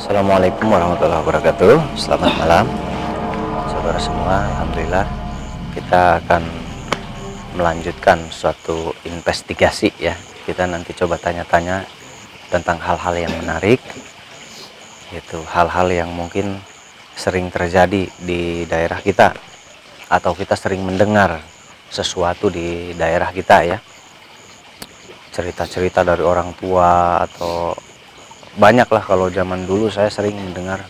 Assalamualaikum warahmatullahi wabarakatuh. Selamat malam saudara semua. Alhamdulillah kita akan melanjutkan suatu investigasi ya. Kita nanti coba tanya-tanya tentang hal-hal yang menarik, yaitu hal-hal yang mungkin sering terjadi di daerah kita, atau kita sering mendengar sesuatu di daerah kita ya. Cerita-cerita dari orang tua, atau banyaklah. Kalau zaman dulu saya sering mendengar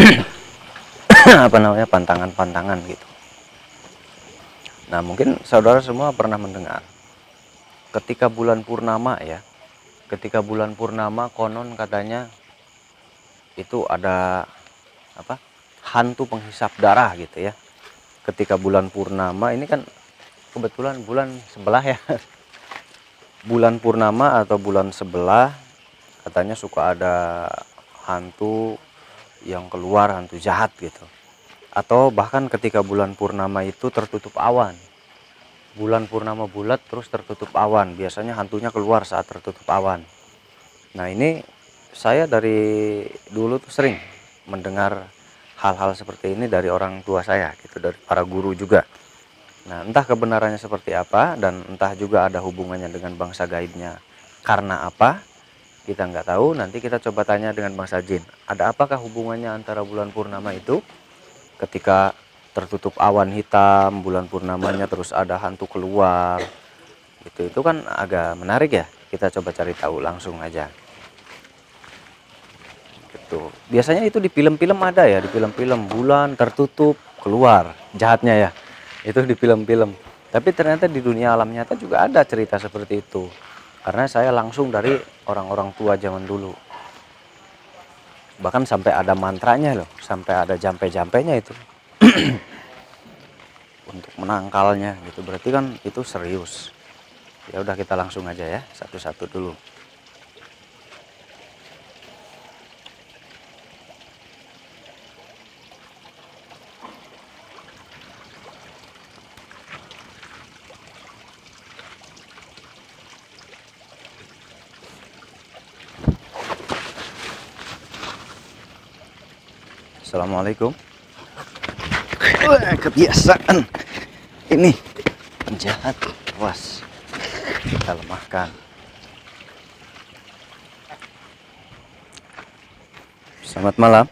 pantangan-pantangan gitu. Nah, mungkin saudara semua pernah mendengar ketika bulan purnama ya. Ketika bulan purnama konon katanya itu ada hantu penghisap darah gitu ya. Ketika bulan purnama ini kan kebetulan bulan sebelah ya. Bulan purnama atau bulan sebelah katanya suka ada hantu yang keluar, hantu jahat gitu. Atau bahkan ketika bulan purnama itu tertutup awan. Bulan purnama bulat terus tertutup awan, biasanya hantunya keluar saat tertutup awan. Nah, ini saya dari dulu tuh sering mendengar hal-hal seperti ini dari orang tua saya gitu, dari para guru juga. Nah, entah kebenarannya seperti apa, dan entah juga ada hubungannya dengan bangsa gaibnya karena apa, kita nggak tahu. Nanti kita coba tanya dengan bangsa jin. Ada apakah hubungannya antara bulan purnama itu, ketika tertutup awan hitam, bulan purnamanya terus ada hantu keluar, itu kan agak menarik ya. Kita coba cari tahu langsung aja. Gitu. Biasanya itu di film-film ada ya, di film-film bulan tertutup keluar jahatnya ya. Itu di film-film. Tapi ternyata di dunia alam nyata juga ada cerita seperti itu. Karena saya langsung dari orang-orang tua zaman dulu. Bahkan sampai ada mantranya loh, sampai ada jampe-jampenya itu. Untuk menangkalnya gitu. Berarti kan itu serius. Ya udah, kita langsung aja ya, satu-satu dulu. Assalamualaikum. Kebiasaan ini penjahat, awas, kita lemahkan. Selamat malam.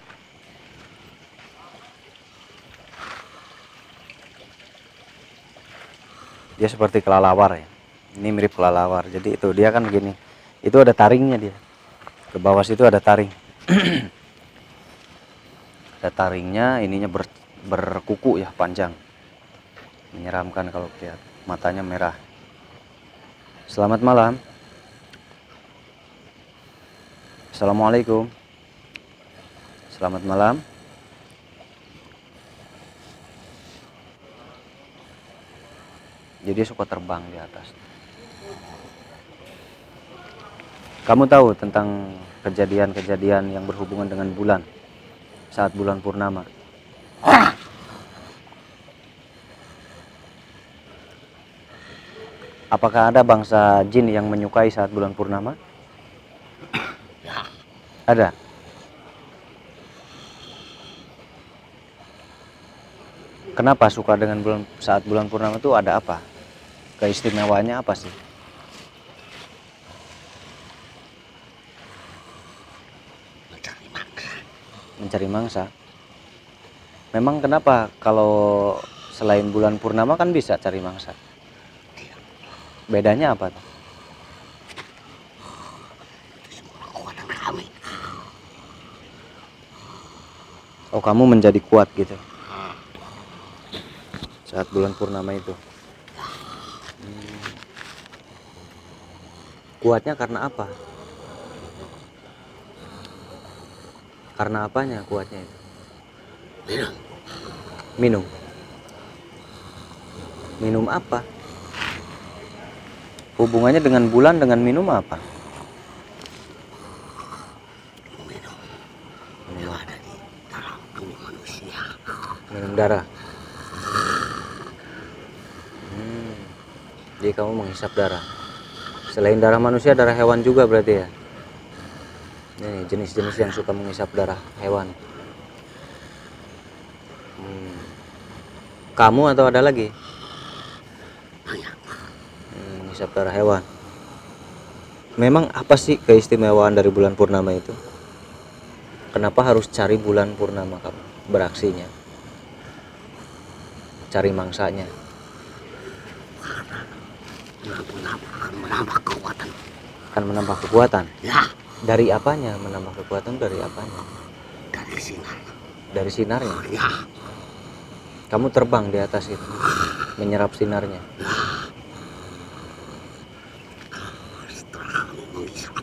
Dia seperti kelelawar ya. Ini mirip kelelawar. Jadi itu dia kan gini. Itu ada taringnya dia. Ke bawah situ ada taring. Ada taringnya, ininya berkuku ya, panjang. Menyeramkan kalau lihat. Matanya merah. Selamat malam. Assalamualaikum. Selamat malam. Jadi suka terbang di atas. Kamu tahu tentang kejadian-kejadian yang berhubungan dengan bulan saat bulan purnama? Apakah ada bangsa jin yang menyukai saat bulan purnama? Ada. Kenapa suka dengan saat bulan purnama itu, ada apa? Keistimewaannya apa sih? Mencari mangsa. Memang kenapa kalau selain bulan purnama kan bisa cari mangsa? Bedanya apa tuh? Oh, kamu menjadi kuat gitu saat bulan purnama itu. Kuatnya karena apa? Karena apanya kuatnya itu? Minum. Minum apa? Hubungannya dengan bulan, dengan minum apa? Minum darah. Jadi kamu menghisap darah. Selain darah manusia, darah hewan juga berarti ya? Ini jenis-jenis yang suka menghisap darah hewan. Kamu atau ada lagi? Banyak. Menghisap darah hewan. Memang apa sih keistimewaan dari bulan purnama itu? Kenapa harus cari bulan purnama kamu beraksinya? Cari mangsanya. Bulan purnama akan menambah kekuatan. Kan menambah kekuatan. Ya, Dari apanya menambah kekuatan? Dari apanya? dari sinar. Dari sinarnya. Ya, Kamu terbang di atas itu, menyerap sinarnya. setelah kamu menghisap,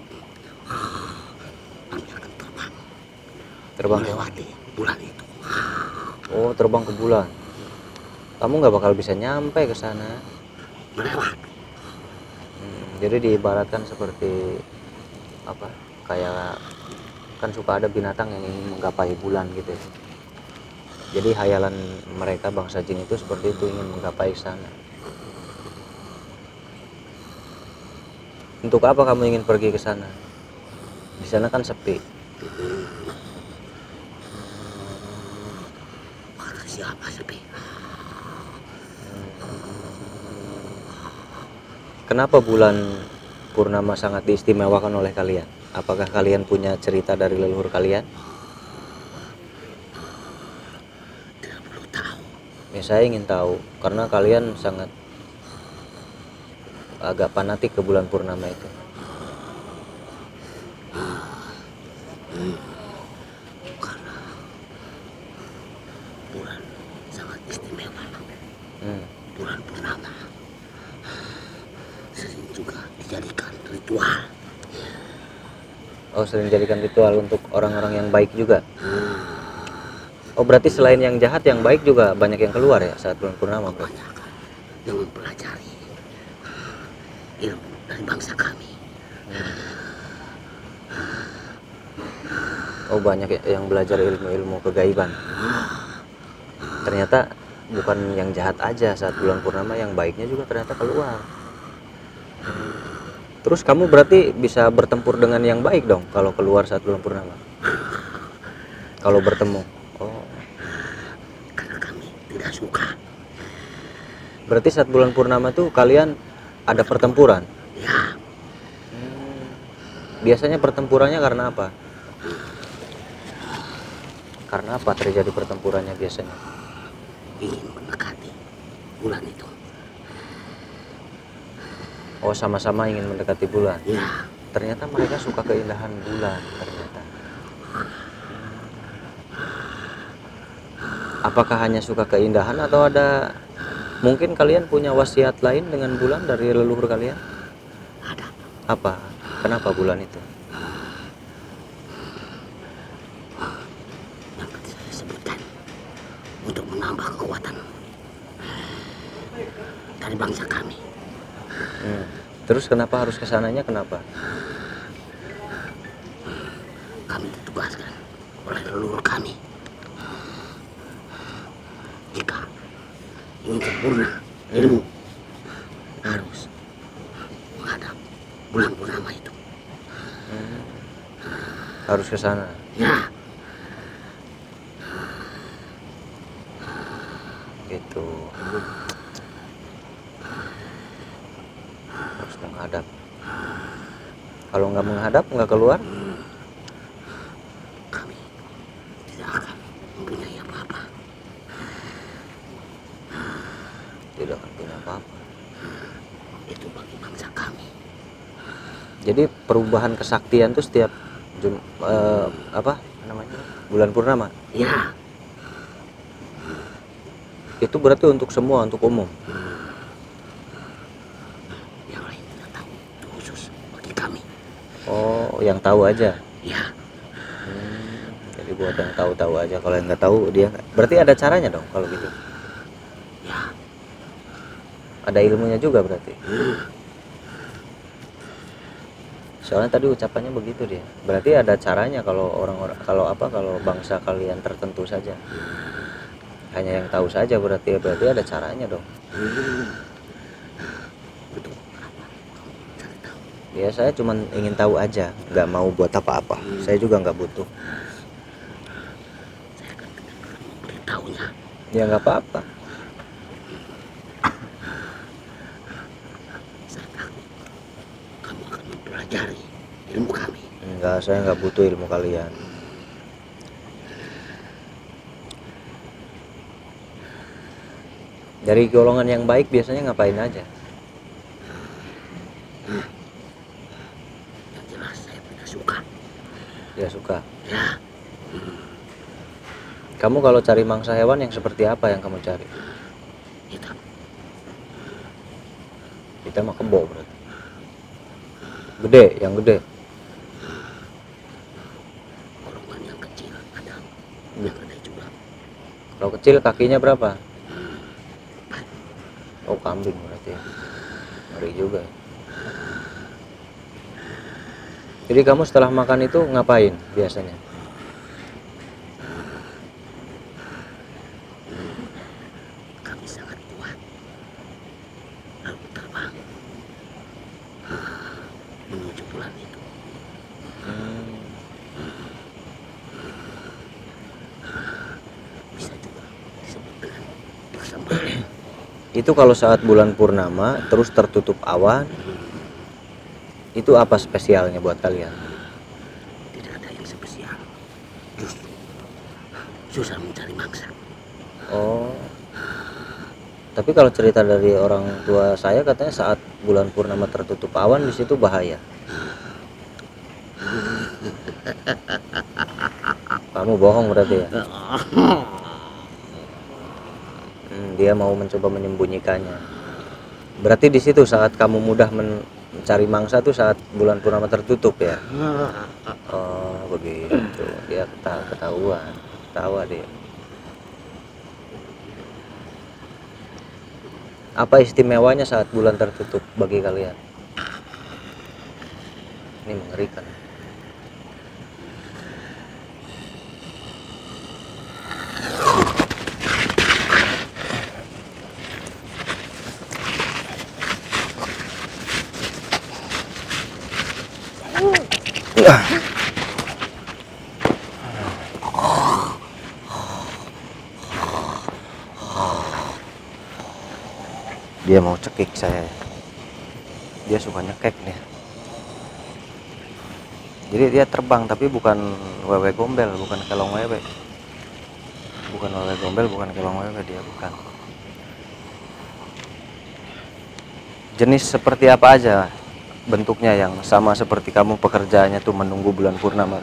kami akan terbang Terbang ke melewati bulan itu. Oh, terbang ke bulan. Kamu nggak bakal bisa nyampe ke sana. Melewat. Jadi diibaratkan seperti apa? Kayak kan suka ada binatang yang ingin menggapai bulan gitu ya. Jadi hayalan mereka bangsa jin itu seperti itu, ingin menggapai sana. Untuk apa kamu ingin pergi ke sana? Di sana kan sepi. Kata siapa sepi? Kenapa bulan purnama sangat diistimewakan oleh kalian? Apakah kalian punya cerita dari leluhur kalian? Tidak perlu tahu. Ya, saya ingin tahu karena kalian sangat agak fanatik ke bulan purnama itu. Karena bulan sangat istimewa. Bulan purnama sering juga dijadikan ritual. Oh, sering dijadikan ritual untuk orang-orang yang baik juga. Oh, berarti selain yang jahat, yang baik juga banyak yang keluar ya saat bulan purnama, bro? Banyak yang mempelajari ilmu dari bangsa kami. Oh, banyak yang belajar ilmu-ilmu kegaiban. Ternyata bukan yang jahat aja saat bulan purnama, yang baiknya juga ternyata keluar. Terus kamu berarti bisa bertempur dengan yang baik dong kalau keluar saat bulan purnama? Kalau bertemu. Oh, Karena kami tidak suka. berarti saat bulan purnama tuh kalian ada pertempuran? Ya, Biasanya pertempurannya karena apa? Karena apa terjadi pertempurannya biasanya? ingin mendekati bulan itu. Oh, sama-sama ingin mendekati bulan. Ya, Ternyata mereka suka keindahan bulan ternyata. Apakah hanya suka keindahan atau ada mungkin kalian punya wasiat lain dengan bulan dari leluhur kalian? ada. Apa? Kenapa bulan itu? Yang tadi saya sebutkan untuk menambah kekuatan dari bangsa kami. Terus kenapa harus kesananya? Kenapa? Kami ditugaskan oleh leluhur kami. Jika ingin sempurna ilmu, harus menghadap bulan purnama itu. Harus ke sana. Ya, Gitu. Harus menghadap. Kalau nggak menghadap, nggak keluar. kami tidak akan mempunyai apa-apa. Tidak akan punya apa-apa. Itu bagi bangsa kami. Jadi perubahan kesaktian tuh setiap apa namanya bulan purnama. Ya, Itu berarti untuk semua, untuk umum. yang lain tidak tahu. Itu khusus bagi kami. Oh, yang tahu aja. Ya, Jadi buat yang tahu-tahu aja. Kalau yang nggak tahu dia. Berarti ada caranya dong kalau gitu. ya, Ada ilmunya juga berarti. Soalnya tadi ucapannya begitu dia. Berarti ada caranya kalau orang-orang kalau bangsa kalian tertentu saja. Hanya yang tahu saja berarti ada caranya dong. betul. Apa? Cari tahu. Ya saya cuma ingin tahu aja, nggak mau buat apa-apa. Saya juga nggak butuh. Saya akan benar-benar memberitahunya. Ya nggak apa-apa. Saya takut kamu akan mempelajari ilmu kami. Enggak, saya nggak butuh ilmu kalian. Dari golongan yang baik biasanya ngapain aja? Yang jelas saya tidak suka. Ya suka. Ya, Kamu kalau cari mangsa hewan yang seperti apa yang kamu cari? hitam. Kita mah kebo berarti. Gede, yang gede. Golongan yang kecil ada. Yang ada juga. Kalau kecil kakinya berapa? Oh kambing berarti ya. Ngeri juga ya. Jadi kamu setelah makan itu ngapain biasanya? Kami sangat kuat. Lalu terbang menuju bulan itu. Bisa juga disebut dengan persembahan. Itu kalau saat bulan purnama terus tertutup awan, itu apa spesialnya buat kalian? Tidak ada yang spesial. Justru susah mencari mangsa. Oh. Tapi kalau cerita dari orang tua saya katanya saat bulan purnama tertutup awan di situ bahaya. Kamu bohong berarti ya? Dia mau mencoba menyembunyikannya. Berarti di situ saat kamu mudah mencari mangsa tuh saat bulan purnama tertutup ya? Oh begitu. Dia ketahuan, ketawa dia. Apa istimewanya saat bulan tertutup bagi kalian? Ini mengerikan. Dia mau cekik saya. Dia suka nyekek nih. Jadi dia terbang tapi bukan wewe gombel, bukan kelong wewe. Bukan wewe gombel, bukan kelong wewe, dia bukan. Jenis seperti apa aja bentuknya yang sama seperti kamu pekerjaannya tuh menunggu bulan purnama?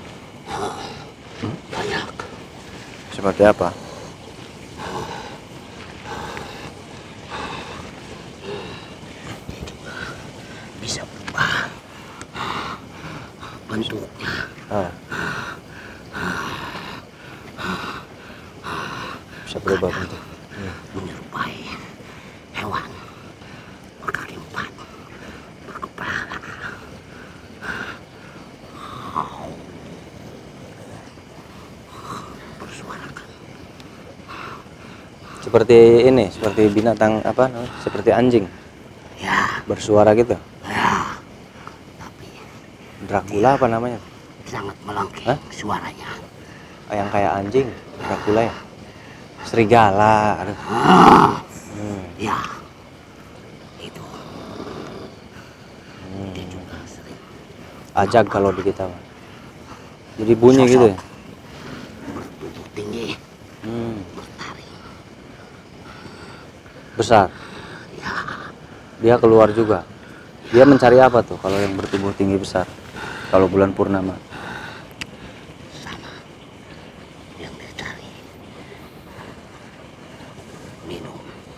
Banyak. Seperti apa? Bisa berubah bentuknya. Bisa berubah bentuk. Menyerupai hewan berkaki empat, berkepala. Bersuarakan. Seperti ini, seperti binatang apa namanya? Seperti anjing. Ya, Bersuara gitu. ya. Tapi Dracula apa namanya? sangat melengking Hah? suaranya. Yang kayak anjing, Dracula ya. Serigala, aduh. Ya, itu. Dia juga sering Ajag kalau di kita mah. Jadi bunyi gitu ya. bertubuh tinggi, Hmm, bertaring. besar. Dia keluar juga. Dia mencari apa tuh kalau yang bertubuh tinggi besar? Kalau bulan purnama. Sama yang dicari. Minum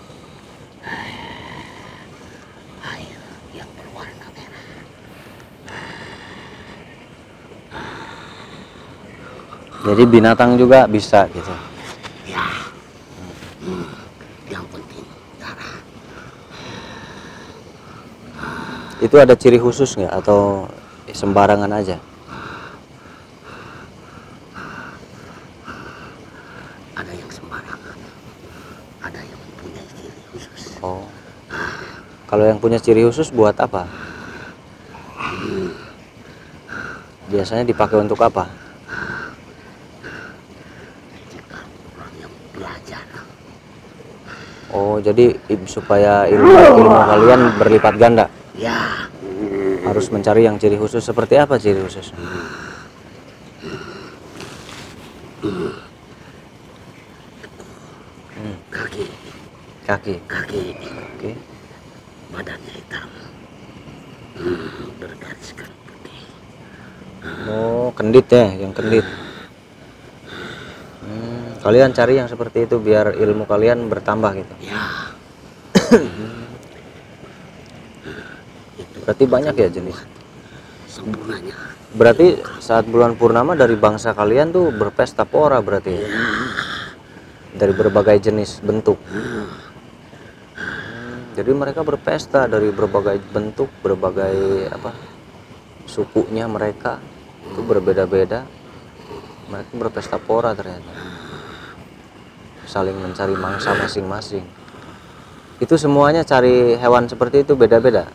air yang berwarna merah. Jadi binatang juga bisa gitu. Ya, yang penting darah. Itu ada ciri khusus nggak atau sembarangan aja? Ada yang sembarangan, ada yang mempunyai ciri khusus. Oh. Kalau yang punya ciri khusus buat apa? Biasanya dipakai untuk apa? Jika orang yang belajar. Oh, jadi supaya ilmu kalian berlipat ganda. Ya. Harus mencari yang ciri khusus. Seperti apa ciri khusus? Kaki. Kaki. Kaki. Oke. Badannya hitam. Bergariskan putih. Oh, kendit ya, yang kendit. Kalian cari yang seperti itu biar ilmu kalian bertambah gitu. Ya. Berarti banyak ya jenis. Sempurnanya. Berarti saat bulan purnama dari bangsa kalian tuh berpesta pora berarti ya? Dari berbagai jenis bentuk. Jadi mereka berpesta dari berbagai bentuk, berbagai sukunya mereka itu berbeda-beda. Mereka berpesta pora ternyata. Saling mencari mangsa masing-masing. Itu semuanya cari hewan seperti itu beda-beda.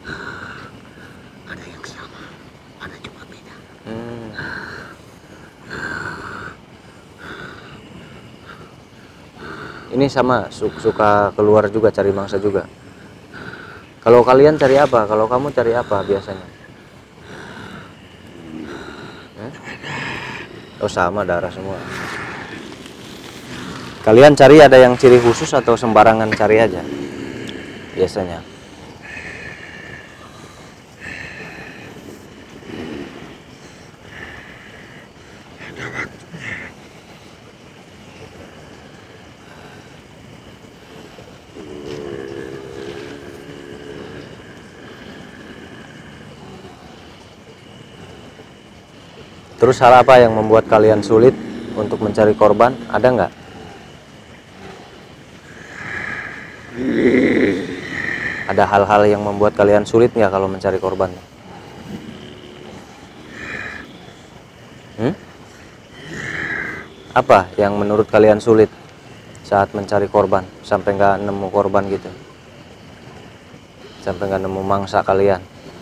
Ada yang sama, ada juga beda. Ini sama suka keluar juga cari mangsa juga. Kalau kalian cari apa? Kalau kamu cari apa biasanya? Oh sama, darah semua. Kalian cari ada yang ciri khusus atau sembarangan cari aja biasanya? Terus hal apa yang membuat kalian sulit untuk mencari korban? Ada nggak? Ada hal-hal yang membuat kalian sulit nggak kalau mencari korban? Apa yang menurut kalian sulit saat mencari korban? Sampai nggak nemu korban gitu? Sampai nggak nemu mangsa kalian?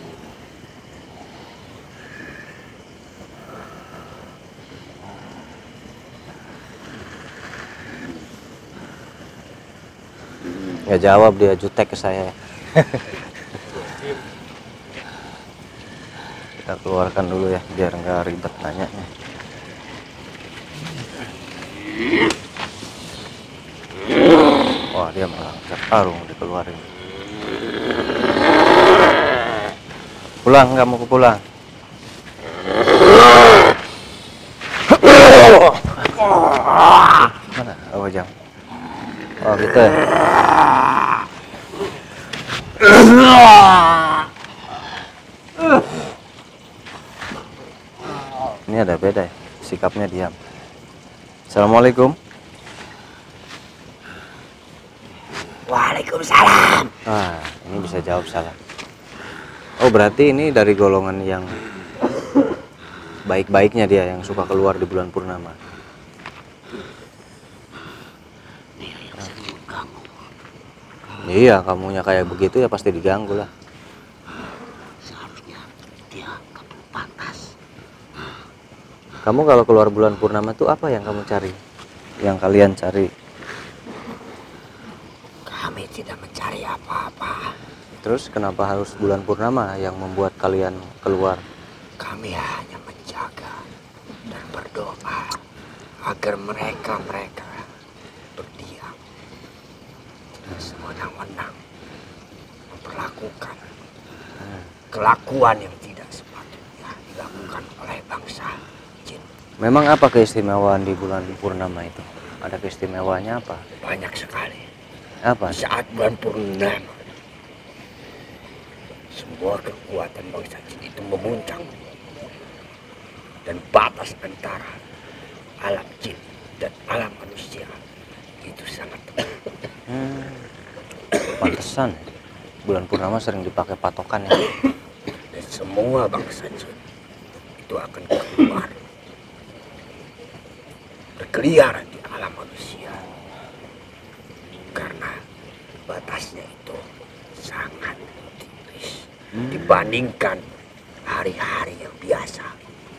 Nggak jawab dia, jutek ke saya. Kita keluarkan dulu ya biar nggak ribet nanyanya. Wah, dia malah karung dikeluarin. Pulang, nggak mau pulang. Mana? Oh, jam. Oh, gitu ya. Ini ada beda ya, sikapnya diam. Assalamualaikum. Waalaikumsalam. Ah, ini bisa jawab salah. Oh, berarti ini dari golongan yang baik-baiknya dia yang suka keluar di bulan purnama. Dia yang sering mengganggu. Iya, kamunya kayak begitu ya pasti diganggu lah. Seharusnya dia kamu pantas. Kamu kalau keluar bulan purnama tuh apa yang kamu cari? Yang kalian cari? Kami tidak mencari apa-apa. Terus kenapa harus bulan purnama yang membuat kalian keluar? Kami hanya menjaga dan berdoa agar mereka berdiam, tidak sewenang-wenang memperlakukan kelakuan yang tidak sepatutnya dilakukan oleh bangsa jin. Memang apa keistimewaan di bulan purnama itu? Ada keistimewaannya apa? Banyak sekali. Apa? Saat bulan purnama, semua kekuatan bangsa jin itu memuncak, dan batas antara alam jin dan alam manusia itu sangat tepat. Pantesan bulan purnama sering dipakai patokan ya. Dan semua bangsa jin itu akan keluar berkeliaran di alam manusia karena batasnya itu sangat tipis dibandingkan hari-hari yang biasa.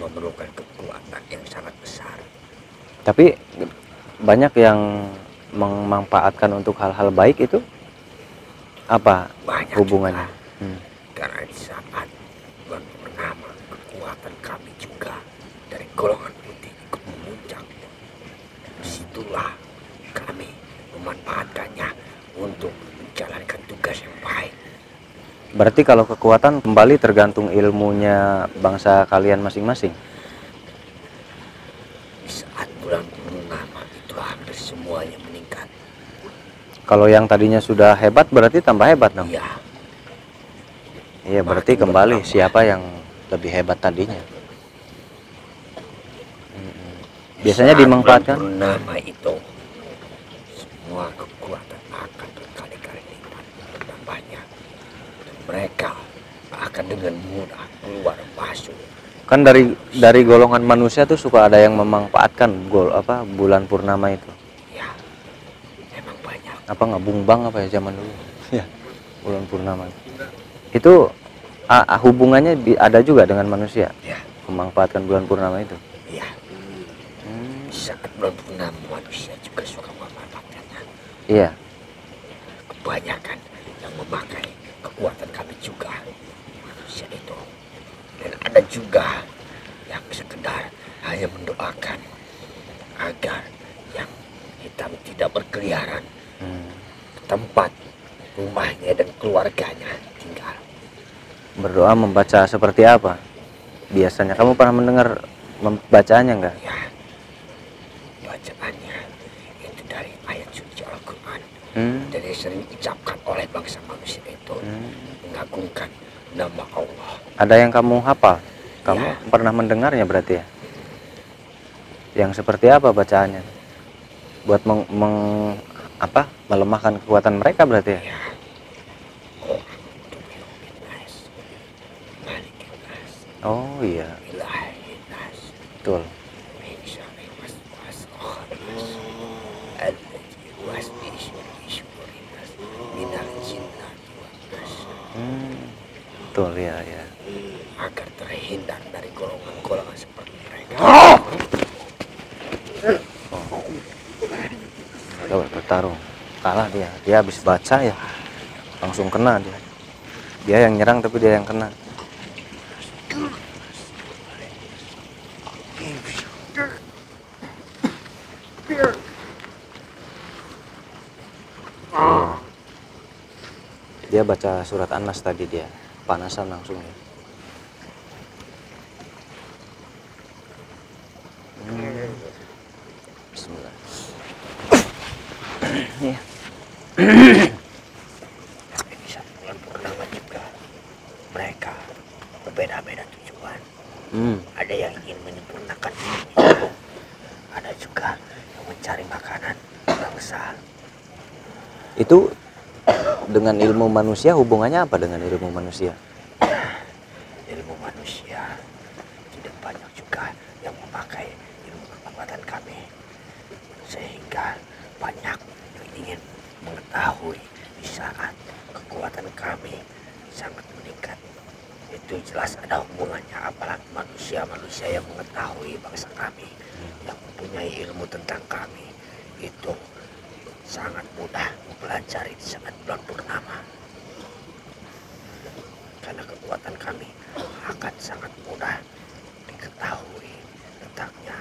memerlukan kekuatan yang sangat besar. Tapi banyak yang memanfaatkan untuk hal-hal baik itu apa Banyak hubungannya? juga, karena di saat bulan purnama kekuatan kami juga dari golongan putih ikut memuncak. Disitulah kami memanfaatkannya untuk menjalankan tugas yang baik. Berarti kalau kekuatan kembali tergantung ilmunya bangsa kalian masing-masing. Di saat bulan purnama itu hampir semuanya meningkat. Kalau yang tadinya sudah hebat berarti tambah hebat dong. Iya, Iya, berarti makin kembali bertambah. siapa yang lebih hebat tadinya. Biasanya Saat dimanfaatkan. bulan purnama itu semua kekuatan akan berkali-kali lipat bertambahnya, dan mereka akan dengan mudah keluar masuk. Kan dari golongan manusia tuh suka ada yang memanfaatkan bulan purnama itu. Ya, memang banyak. Apa nggak bumbang apa ya zaman dulu? Ya, bulan purnama. Itu hubungannya ada juga dengan manusia. Ya, Memanfaatkan bulan purnama itu. ya. Saat bulan purnama manusia juga suka memanfaatkannya. Iya. Kebanyakan yang memakai kekuatan kami juga manusia itu, dan ada juga yang sekedar hanya mendoakan agar yang hitam tidak berkeliaran ke tempat rumahnya dan keluarganya tinggal. Berdoa membaca seperti apa? Biasanya kamu pernah mendengar membacaannya enggak? Ya, bacaannya itu dari ayat suci Al-Quran, dan yang sering diucapkan oleh bangsa manusia itu mengagungkan nama Allah. Ada yang kamu hafal? Kamu Ya. pernah mendengarnya berarti ya? Yang seperti apa bacaannya? Buat melemahkan kekuatan mereka berarti ya? Ya, Nas, Malikin Nas, Oh iya, Ilahin Nas, betul. min syarri waswasil khannas, alladzi yuwaswisu fi sudurin nas, minal jinnati wan nas. Betul ya ya. Agar terhindar dari golongan-golongan seperti mereka. Coba bertarung. Kalah dia. Dia habis baca ya. Langsung kena dia. Dia yang nyerang tapi dia yang kena. Dia baca surat An-Nas tadi dia. Panasan langsung ya. Bismillah. Iya. Tapi di saat bulan purnama juga mereka berbeda-beda tujuan. Ada yang ingin menyempurnakan dirinya, ada juga yang mencari makanan bangsa. Itu dengan ilmu manusia hubungannya apa dengan ilmu manusia? Ilmu manusia tidak banyak juga yang memakai ilmu kekuatan kami, sehingga banyak yang ingin mengetahui di saat kekuatan kami sangat meningkat. Itu jelas ada hubungannya, apalagi manusia-manusia yang mengetahui bangsa kami, yang mempunyai ilmu tentang kami, itu sangat mudah mempelajari di saat bulan purnama. Karena kekuatan kami akan sangat mudah diketahui tentangnya.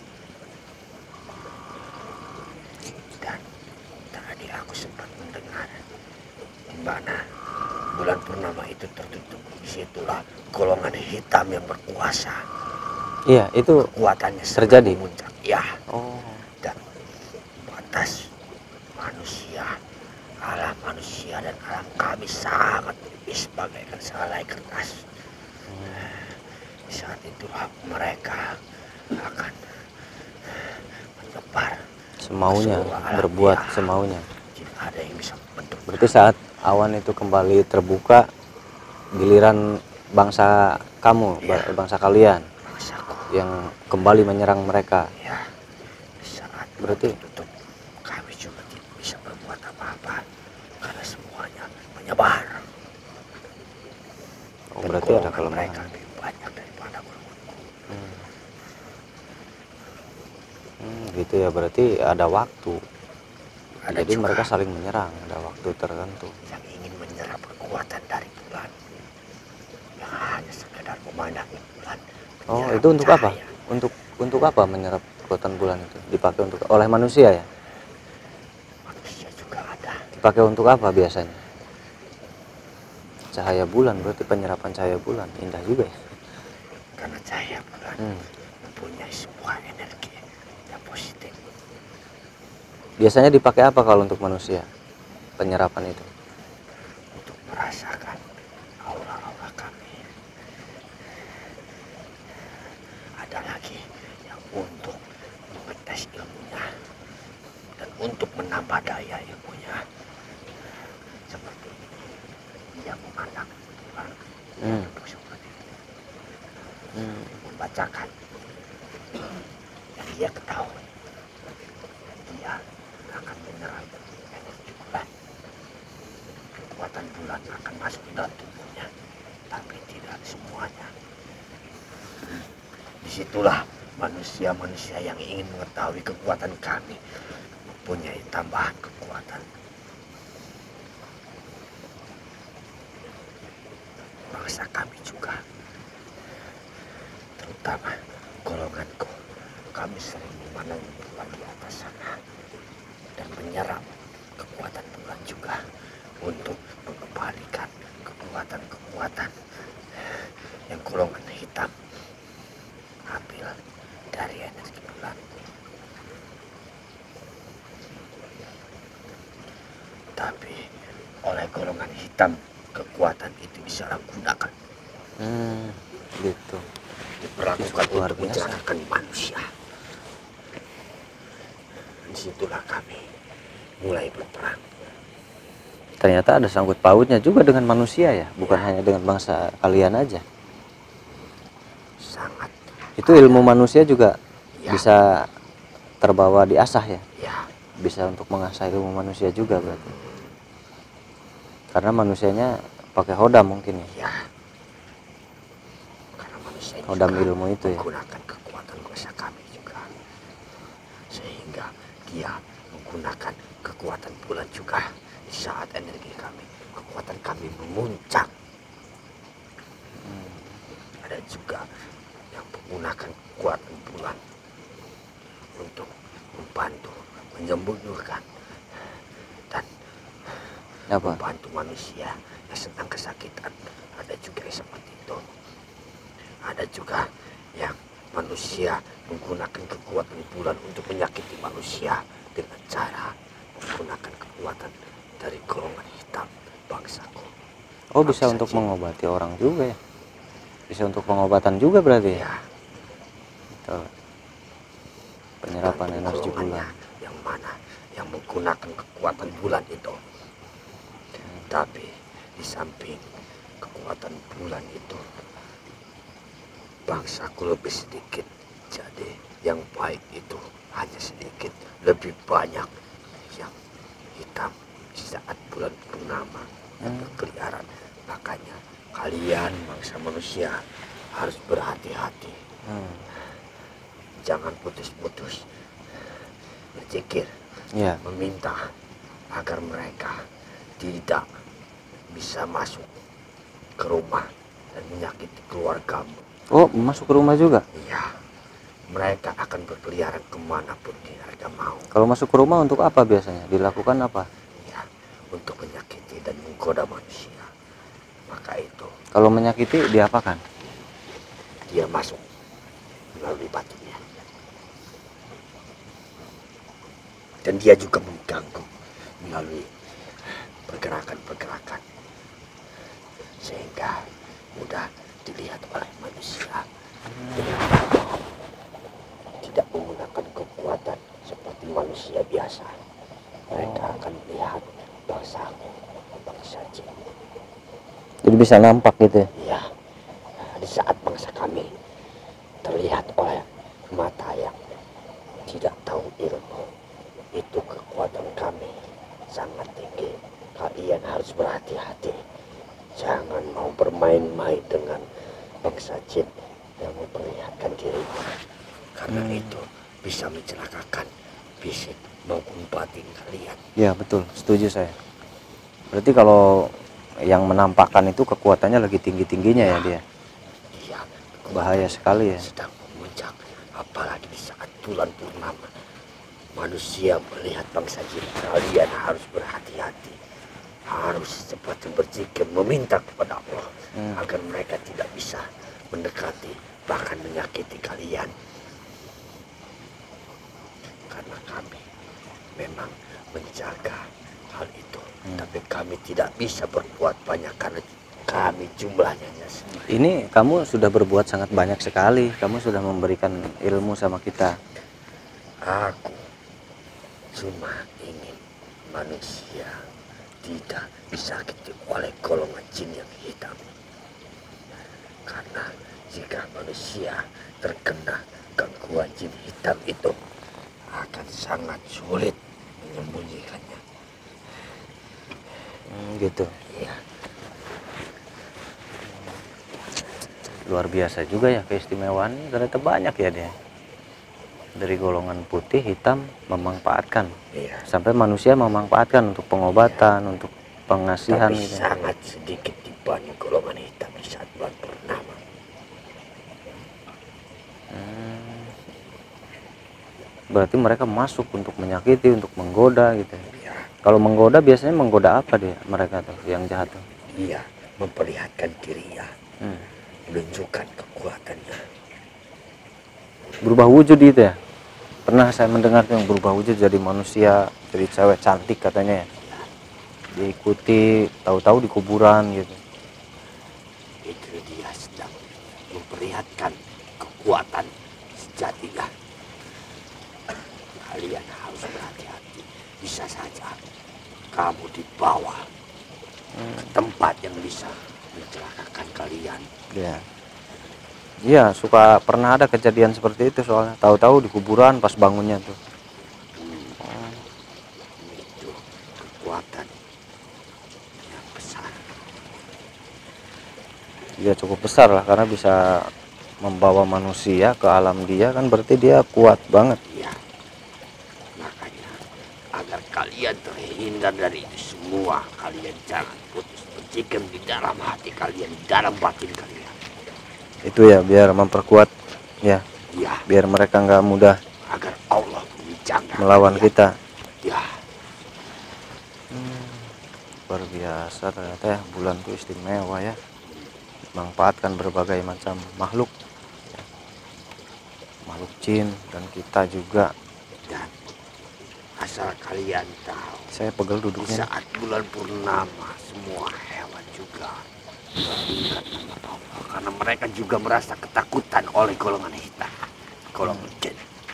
Dan tadi aku sempat mendengar di mana bulan purnama itu tertutup. Disitulah golongan hitam yang berkuasa. Iya, itu Kekuatannya terjadi. memuncak. Ya, Oh, dan batas manusia, alam manusia dan alam kami sangat tipis bagaikan sehelai kertas. Di saat itulah mereka akan menyebar semaunya, ke seluruh alam. berbuat Ya, semaunya. tidak ada yang bisa membentuk. Berarti saat awan itu kembali terbuka, giliran bangsa kamu, Iya. bangsa kalian Bangsaku. yang kembali menyerang mereka. Ya, di saat Berarti tertutup kami juga tidak bisa berbuat apa-apa karena semuanya menyebar. oh, Dan berarti ada golongan mereka kelemahan. lebih banyak daripada golonganku. gitu ya, berarti ada waktu. Ada Jadi juga mereka saling menyerang, ada waktu tertentu. yang ingin menyerap kekuatan dari bulan, yang hanya sekedar memandangi bulan, Oh, menyerap itu untuk apa? cahaya. Untuk apa menyerap kekuatan bulan itu? Dipakai untuk oleh manusia ya? Manusia juga ada. Dipakai untuk apa biasanya? Cahaya bulan, berarti penyerapan cahaya bulan. Indah juga ya. Karena cahaya bulan Hmm. mempunyai sebuah energi yang positif. Biasanya dipakai apa kalau untuk manusia? Penyerapan itu. Untuk merasakan aura-aura kami. Ada lagi yang untuk mengetes ilmunya dan untuk menambah daya ilmunya. Seperti dia memandang bulan, dia Hmm. duduk seperti itu, Hmm. membacakan yang dia ketahui. Dia akan menyerap energi bulan. Kekuatan bulan akan masuk ke dalam tubuhnya, tapi tidak semuanya. Disitulah manusia-manusia yang ingin mengetahui kekuatan kami mempunyai tambahan kekuatan. Bangsa kami juga, terutama golonganku, kami sering memandang bulan di atas sana dan menyerap kekuatan bulan juga untuk mengembalikan kekuatan-kekuatan yang golongan hitam ambil dari energi bulan. Tapi oleh golongan hitam kekuatan itu disalahgunakan, Gitu. diperlakukan Luar untuk biasa. mencelakakan manusia. Disitulah kami mulai berperang. Ternyata ada sangkut pautnya juga dengan manusia ya, bukan hanya dengan bangsa kalian aja. Sangat. Itu ilmu manusia juga Ya. bisa terbawa diasah ya. Ya, Bisa untuk mengasah ilmu manusia juga berarti. Karena manusianya pakai hodam mungkin ya. ya. Karena manusia Hodam juga ilmu itu ya. menggunakan kekuatan bangsa kami juga. Sehingga dia menggunakan kekuatan bulan juga. Di saat energi kami, kekuatan kami memuncak. Ada juga yang menggunakan kekuatan bulan untuk membantu menyembuhkan dan Apa? membantu manusia yang sedang kesakitan. Ada juga yang seperti itu. Ada juga yang manusia menggunakan kekuatan bulan untuk menyakiti manusia dengan cara menggunakan kekuatan dari golongan hitam bangsaku. Oh, bisa Bangsa untuk jin. mengobati orang juga ya. Bisa untuk pengobatan juga berarti ya. Ya, Betul. Penyerapan tergantung energi golongannya bulan. yang mana yang menggunakan kekuatan bulan itu. Tapi di samping kekuatan bulan itu, bangsaku lebih sedikit. Jadi yang baik itu hanya sedikit, lebih banyak yang hitam di saat bulan purnama yang berkeliaran. Makanya kalian bangsa manusia harus berhati-hati. Jangan putus-putus berzikir, Iya. meminta agar mereka tidak bisa masuk ke rumah dan menyakiti keluargamu. Oh, masuk ke rumah juga. Iya, mereka akan berkeliaran kemanapun mereka mau. Kalau masuk ke rumah untuk apa biasanya? Dilakukan apa? Ya, untuk menyakiti dan menggoda manusia. Maka itu Kalau menyakiti diapakan? dia masuk melalui batunya. Dan dia juga mengganggu melalui pergerakan-pergerakan. Sehingga mudah dilihat oleh manusia. Tidak menggunakan kekuatan seperti manusia biasa. Mereka akan melihat bangsaku, bangsa jin. Jadi bisa nampak gitu ya. Ya, di saat bangsa kami terlihat oleh mata yang tidak tahu ilmu, itu kekuatan kami sangat tinggi. Kalian harus berhati-hati. Jangan mau bermain-main dengan bangsa jin yang memperlihatkan diri. Karena itu bisa mencelakakan fisik maupun batin kalian. Ya betul, setuju saya. Berarti kalau yang menampakkan itu kekuatannya lagi tinggi-tingginya ya dia. Iya, Bahaya sekali ya. sedang memuncak, apalagi di saat bulan purnama. Manusia melihat bangsa jin, kalian harus berhati-hati, harus cepat berzikir meminta kepada Allah agar mereka tidak bisa mendekati bahkan menyakiti kalian. Karena kami memang menjaga hal itu, tapi kami tidak bisa berbuat banyak karena kami jumlahnya hanya sedikit. Ini kamu sudah berbuat sangat banyak sekali. Kamu sudah memberikan ilmu sama kita. Aku cuma ingin manusia tidak disakiti oleh golongan jin yang hitam. Karena jika manusia terkena gangguan jin hitam itu akan sangat sulit menyembunyikannya. Gitu. Iya. Luar biasa juga ya keistimewaannya. Ternyata banyak ya dia. Dari golongan putih, hitam memanfaatkan. Iya. Sampai manusia memanfaatkan untuk pengobatan, untuk pengasihan Tapi gitu. sangat sedikit dibanding golongan hitam di saat bulan purnama. Berarti mereka masuk untuk menyakiti, untuk menggoda gitu. Iya. Kalau menggoda biasanya menggoda apa dia mereka tuh yang jahat tuh? Iya, memperlihatkan dirinya, menunjukkan kekuatannya. Berubah wujud itu ya. Pernah saya mendengar tuh yang berubah wujud jadi manusia, jadi cewek cantik katanya ya. Diikuti, tahu-tahu di kuburan gitu. Itu dia sedang memperlihatkan kekuatan sejatinya. Kalian harus berhati-hati. Bisa saja kamu dibawa ke tempat yang bisa mencelakakan kalian. Ya. Iya, suka pernah ada kejadian seperti itu soalnya. Tahu-tahu di kuburan pas bangunnya tuh. Itu kekuatan yang besar. Dia cukup besar lah karena bisa membawa manusia ke alam dia, kan berarti dia kuat banget. Iya. Makanya agar kalian terhindar dari itu semua, kalian jangan putus berzikir di dalam hati kalian, di dalam batin kalian. Itu ya biar memperkuat ya, Ya, biar mereka nggak mudah agar Allah menjaga melawan kalian. kita. Ya, Luar biasa ternyata ya, bulan itu istimewa ya. Manfaatkan berbagai macam makhluk, makhluk jin dan kita juga. dan asal kalian tahu, Saya pegel di duduknya. saat bulan purnama semua hewan juga mengingat nama Allah, karena mereka juga merasa ketakutan oleh golongan hitam, golongan jin.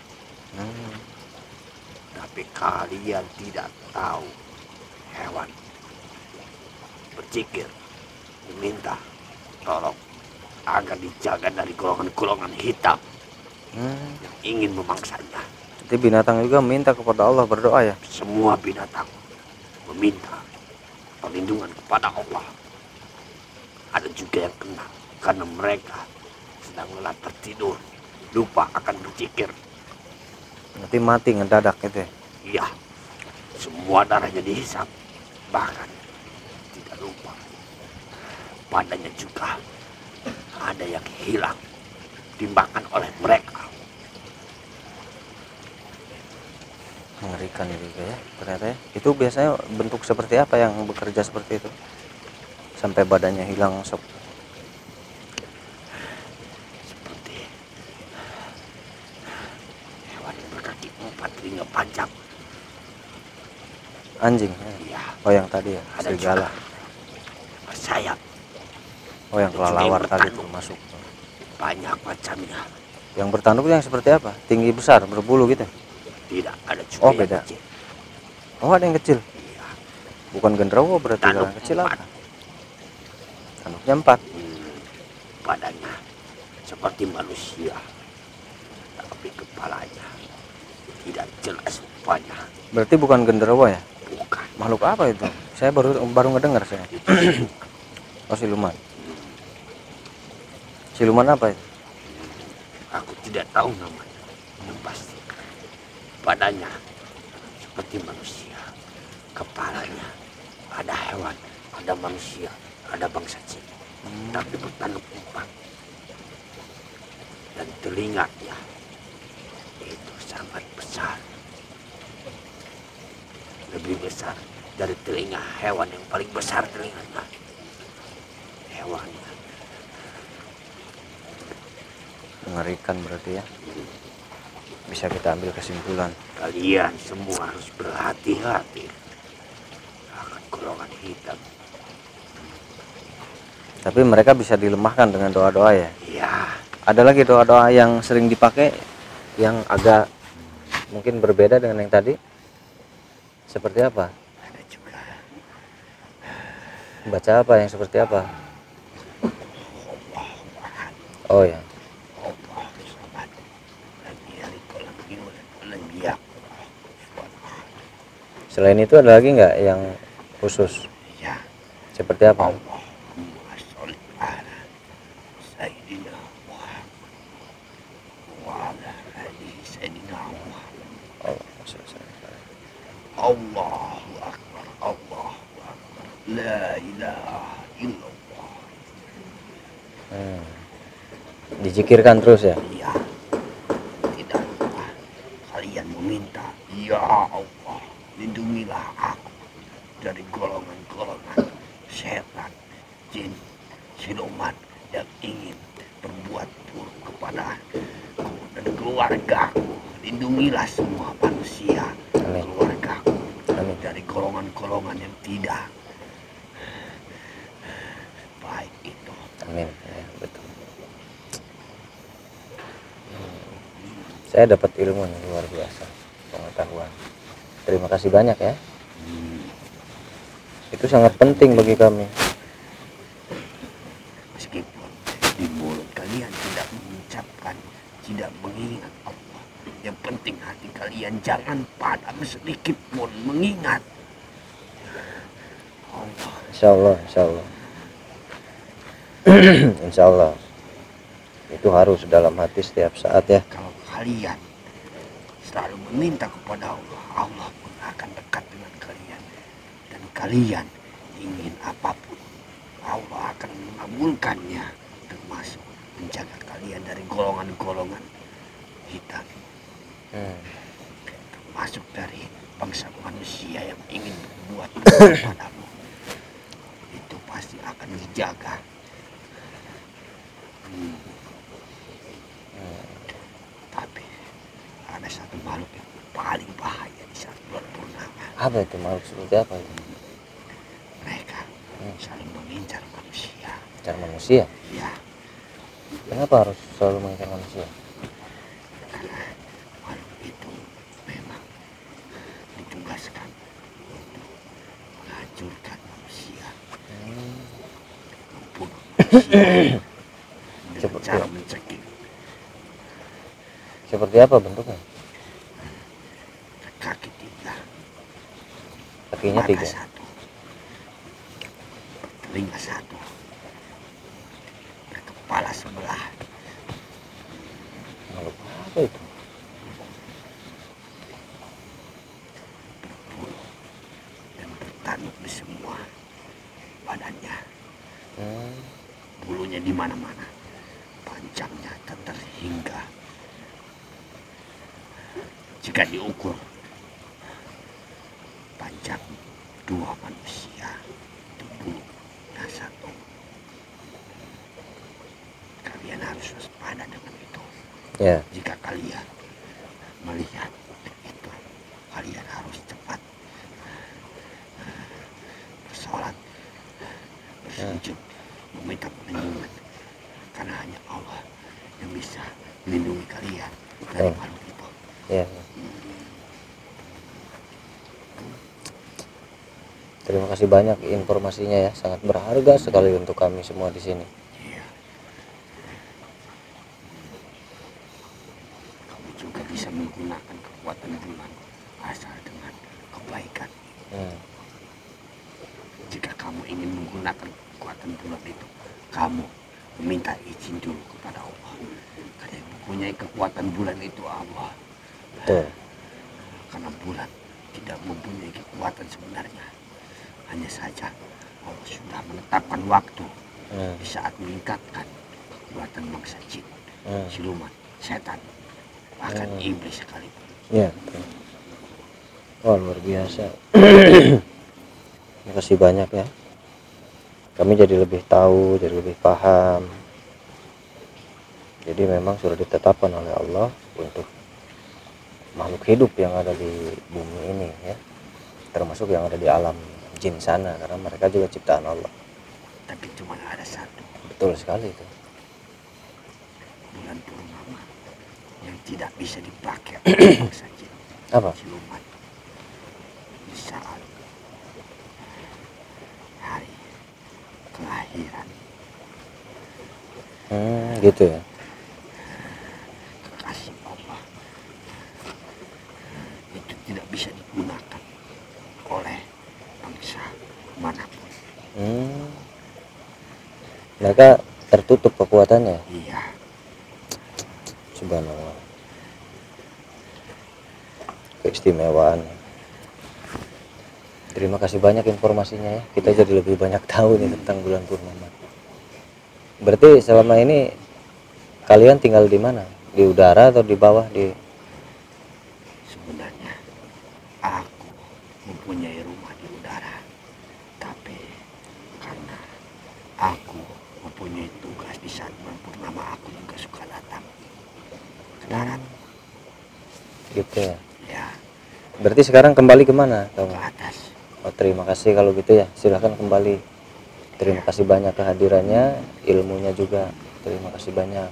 Tapi kalian tidak tahu, hewan berzikir meminta tolong agar dijaga dari golongan-golongan hitam yang ingin memangsanya. Jadi binatang juga minta kepada Allah, berdoa ya. Semua binatang meminta perlindungan kepada Allah. Ada juga yang kena karena mereka sedang lelah tertidur, lupa akan berzikir. Nanti mati ngedadak gitu ya. Iya, semua darahnya dihisap, bahkan tidak lupa. Padanya juga ada yang hilang dimakan oleh mereka. Mengerikan juga ya ternyata ya. Itu biasanya bentuk seperti apa yang bekerja seperti itu sampai badannya hilang sok? Seperti hewan yang berkaki 4, telinga panjang. Anjing ya. Iya, Oh yang tadi ya, ada serigala. juga bersayap. Oh yang Ada juga kelelawar yang tadi bertanduk. tuh masuk. Banyak macamnya. Yang bertanduk yang seperti apa? Tinggi besar, berbulu gitu? Tidak, ada juga Oh, yang beda. kecil. Oh ada yang kecil? Iya, Bukan genderuwo berarti. Kalau tanduk yang kecil 4. apa? Tanduknya 4. Badannya seperti manusia, tapi kepalanya tidak jelas rupanya. Berarti bukan genderuwo ya? Bukan. Makhluk apa itu? Saya baru ngedengar saya. Oh siluman. Siluman apa itu? Aku tidak tahu namanya. Yang pasti Badannya seperti manusia, kepalanya ada hewan, ada manusia, ada bangsa jin, tapi bertanduk empat. Dan telinganya itu sangat besar, lebih besar dari telinga hewan yang paling besar telinganya. Hewannya Mengerikan berarti ya. Bisa kita ambil kesimpulan. kalian semua harus berhati-hati akan golongan hitam. Tapi mereka bisa dilemahkan dengan doa-doa ya. Ya, Ada lagi doa-doa yang sering dipakai yang agak mungkin berbeda dengan yang tadi. Seperti apa? ada juga. Baca apa yang seperti apa? Oh ya. Allah samad. Lagi dari kolam biak. Selain itu ada lagi nggak yang khusus? Ya, Seperti apa? Allahumma sholli ala Sayyidina Muhammad wa ala ali Sayyidina Muhammad. Oh, Allahu Akbar, Allahu Akbar, la ilaha illallah. Dizikirkan terus ya. Ya, tidak lupa kalian meminta, ya Allah, lindungilah aku dari golongan-golongan setan, jin, siluman yang ingin berbuat buruk kepada aku dan keluargaku. Lindungilah semua manusia, Amin. keluargaku, Amin. dari golongan-golongan yang tidak baik itu. Amin. Ya, betul. Saya dapat ilmu yang luar biasa, pengetahuan. Terima kasih banyak ya. Itu sangat penting bagi kami. Meskipun di mulut kalian tidak mengucapkan, tidak mengingat Allah, yang penting hati kalian jangan padam sedikit pun mengingat Allah. Insya Allah, insya Allah. Insya Allah. Itu harus dalam hati setiap saat ya. Kalau kalian selalu meminta kepada Allah, Allah pun akan dekat dengan kalian. Dan kalian ingin apapun, Allah akan mengabulkannya, termasuk menjaga kalian dari golongan-golongan hitam, termasuk dari bangsa manusia yang ingin berbuat buruk padamu. Itu pasti akan dijaga. Tapi ada satu makhluk yang paling bahaya di saat bulan purnama. Apa itu makhluk seperti apa itu? Mereka saling mengincar manusia. Cara manusia. Ya, Kenapa harus selalu mengincar manusia? karena makhluk itu memang ditugaskan untuk menghancurkan manusia, membunuh manusia dengan cara mencekik. Seperti apa bentuknya? Kaki tiga, Kakinya mata 3. satu, telinga satu, berkepala sebelah. Makhluk apa itu? Berbulu dan bertanduk di semua badannya. Bulunya di mana-mana, panjangnya tak terhingga. Jika diukur, panjang 2 manusia, itu bulunya 1. Kalian harus waspada dengan itu. Ya. Jika kalian melihat itu, kalian harus cepat bersolat, bersujud, meminta perlindungan, karena hanya Allah yang bisa melindungi kalian dari makhluk itu. Ya. Terima kasih banyak informasinya ya, sangat berharga sekali untuk kami semua di sini. Iya. Kamu juga bisa menggunakan kekuatan bulan asal dengan kebaikan. Jika kamu ingin menggunakan kekuatan bulan itu, kamu meminta izin dulu kepada Allah. Karena yang mempunyai kekuatan bulan itu Allah. Betul. karena bulan tidak mempunyai kekuatan sebenarnya. Hanya saja Allah sudah menetapkan waktu di saat meningkatkan kekuatan bangsa jin, siluman, setan, bahkan iblis sekalipun. Ya. Wah, luar biasa. Terima kasih banyak ya. Kami jadi lebih tahu, jadi lebih paham. Jadi memang sudah ditetapkan oleh Allah untuk makhluk hidup yang ada di bumi ini ya, termasuk yang ada di alam jin sana, karena mereka juga ciptaan Allah. Tapi cuma ada satu. Betul sekali itu. Bulan purnama yang tidak bisa dipakai oleh bangsa jin, Apa? siluman, di saat hari kelahiran. Gitu ya. Kekasih Allah itu tidak bisa digunakan oleh bangsa manapun. Mereka tertutup kekuatannya. Iya. Subhanallah. Keistimewaan. Terima kasih banyak informasinya ya. Kita jadi lebih banyak tahu nih tentang bulan purnama. Berarti selama ini kalian tinggal di mana? Di udara atau di bawah di? Sebenarnya aku mempunyai rumah di udara, tapi karena aku mempunyai tugas di saat bulan purnama, aku juga suka datang ke darat. Gitu ya. Ya, Berarti sekarang kembali kemana ke kamu? atas. Oh, terima kasih kalau gitu ya. Silahkan kembali. Terima kasih banyak kehadirannya, ilmunya juga. Terima kasih banyak.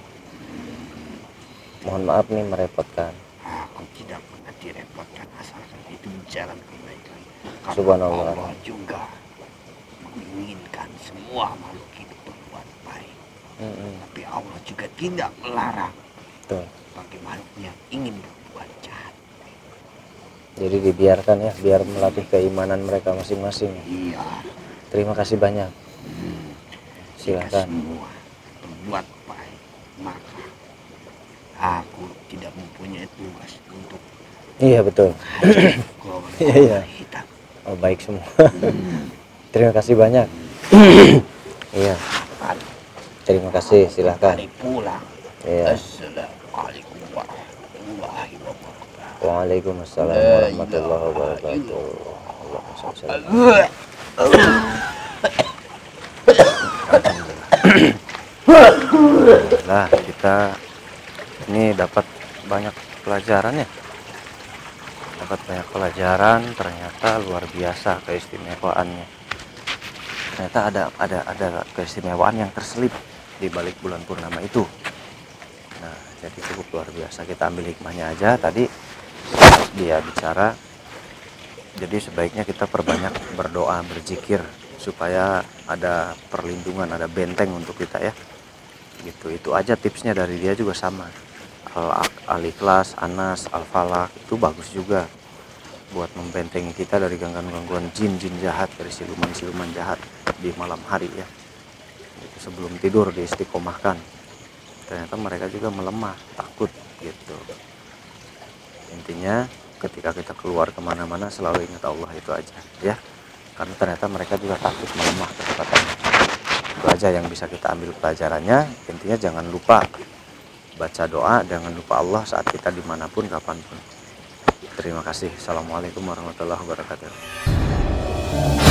Mohon maaf nih merepotkan. Aku tidak pernah direpotkan asalkan itu jalan kebaikan. Karena Subhanallah. Allah juga menginginkan semua makhluk hidup berbuat baik. Tapi Allah juga tidak melarang Tuh. bagi makhluk yang ingin berbuat jahat. Jadi dibiarkan ya, biar melatih keimanan mereka masing-masing. Iya. Terima kasih banyak. Jika Silahkan. semua berbuat baik, maka aku tidak mempunyai tugas untuk Iya betul. Iya, iya. golongan hitam. Oh, baik semua. Terima kasih banyak. Iya. Terima kasih. Silahkan. Kembali pulang. Iya. Assalamualaikum warahmatullahi wabarakatuh. Waalaikumsalam warahmatullahi wabarakatuh. Allahumma Alhamdulillah, kita ini dapat banyak pelajaran ya. Dapat banyak pelajaran, ternyata luar biasa keistimewaannya. Ternyata ada keistimewaan yang terselip di balik bulan purnama itu. Nah, jadi cukup luar biasa. Kita ambil hikmahnya aja. Tadi dia bicara, jadi sebaiknya kita perbanyak berdoa, berzikir supaya ada perlindungan, ada benteng untuk kita ya. Gitu, itu aja tipsnya dari dia juga sama. Al-Ikhlas, Anas, Al-Falaq itu bagus juga buat membentengi kita dari gangguan-gangguan jin-jin jahat, dari siluman-siluman jahat di malam hari ya. Gitu, sebelum tidur diistiqomahkan. Ternyata mereka juga melemah, takut gitu. Intinya ketika kita keluar kemana-mana selalu ingat Allah itu aja ya. Karena ternyata mereka juga takut melemah kecepatannya. Itu aja yang bisa kita ambil pelajarannya. Intinya jangan lupa baca doa, jangan lupa Allah saat kita dimanapun kapanpun. Terima kasih. Assalamualaikum warahmatullahi wabarakatuh.